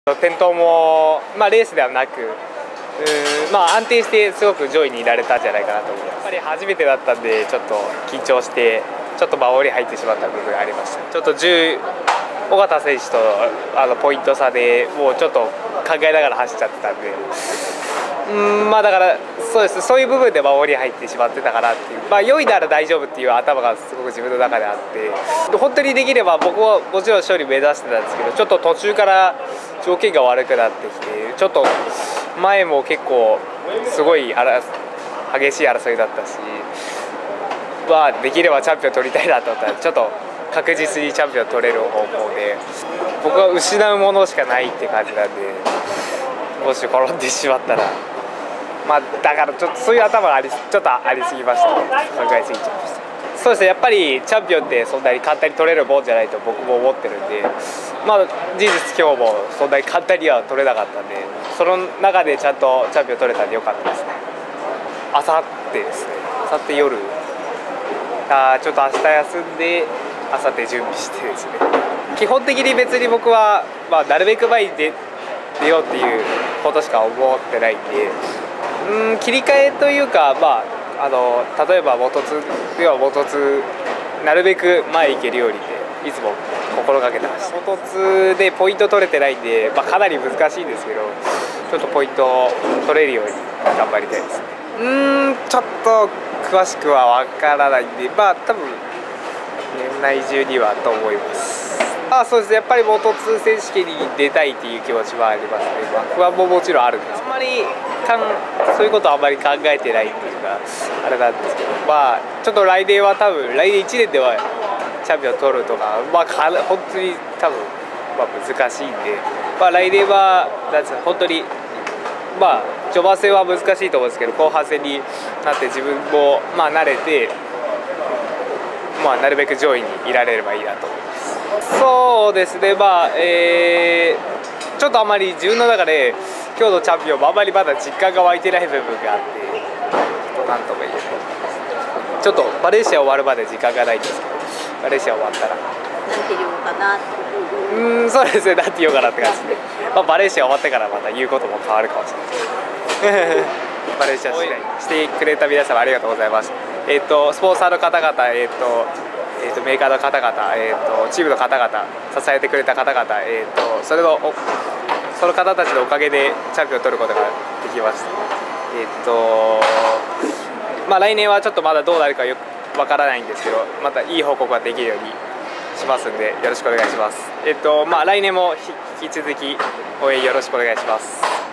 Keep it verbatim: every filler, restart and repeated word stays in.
転倒も、まあ、レースではなく、うーん、まあ、安定してすごく上位にいられたんじゃないかなと思います。やっぱり初めてだったんでちょっと緊張してちょっと守り入ってしまった部分がありました。ちょっとじゅう尾形選手とあのポイント差でもうちょっと考えながら走っちゃってたんで、うーん、まあだからそうです、そういう部分で守り入ってしまってたかなっていう、まあよいなら大丈夫っていう頭がすごく自分の中であって、本当にできれば僕はもちろん勝利目指してたんですけど、ちょっと途中から条件が悪くなってきて、ちょっと前も結構すごい激しい争いだったし、まあできればチャンピオン取りたいなと思ったらちょっと確実にチャンピオン取れる方向で、僕は失うものしかないって感じなんで、もし転んでしまったら、まあだからちょっとそういう頭がありちょっとありすぎましたね。考えすぎちゃいました。そうですね、やっぱりチャンピオンってそんなに簡単に取れるもんじゃないと僕も思ってるんで、まあ事実今日もそんなに簡単には取れなかったんで、その中でちゃんとチャンピオン取れたんでよかったですね。あさってですね、あさって夜、あちょっと明日休んであさって準備してですね、基本的に別に僕は、まあ、なるべく前に出出ようっていうことしか思ってないんで、うーん切り替えというか、まあ、あの例えば元津では元津なるべく前行けるようにっていつも心がけてました。元津でポイント取れてないんで、まあ、かなり難しいんですけど、ちょっとポイントを取れるように頑張りたいですね。うーんちょっと詳しくは分からないんで、まあ多分年内中にはと思います。あそうですね、やっぱり元津選手権に出たいっていう気持ちはありますね。まあ、不安ももちろんあるんです。あんまりかんそういうことはあんまり考えてないっていうかあれなんですけど、まあちょっと来年は多分来年いちねんではチャンピオン取るとか、まあか本当に多分、まあ、難しいんで、まあ、来年はなんですか本当にまあ序盤戦は難しいと思うんですけど、後半戦になって自分もまあ慣れて、まあ、なるべく上位にいられればいいなと思います。そうですね、まあえー、ちょっとあまり自分の中で今日のチャンピオンもあまりまだ実感が湧いてない部分があって、なんとも言えない。ちょっとバレーシア終わるまで時間がないんですけど、バレーシア終わったらなんて言おうかなって。 うーんそうですね、なんて言おうかなって感じで、まあ、バレーシア終わってからまた言うことも変わるかもしれないバレーシア試合してくれた皆様ありがとうございます。えっ、ー、とスポンサーの方々、えっ、ー、とえー、とメーカーの方々、えー、とチームの方々、支えてくれた方々、えー、とそれのその方たちのおかげでチャンピオンを取ることができました。えっ、ー、とまあ来年はちょっとまだどうなるかよくわからないんですけど、またいい報告ができるようにしますんでよろしくお願いします。えっ、ー、とまあ来年も引き続き応援よろしくお願いします。